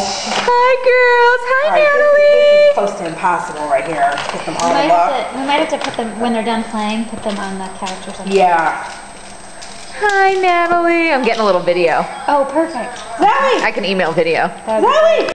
Hi, girls. Hi, All right, Natalie. this is close to impossible right here. Put them on the box. We might have to put them, when they're done playing, put them on the couch or something. Yeah. Hi, Natalie. I'm getting a little video. Oh, perfect. Zoe! I can email video. Zoe!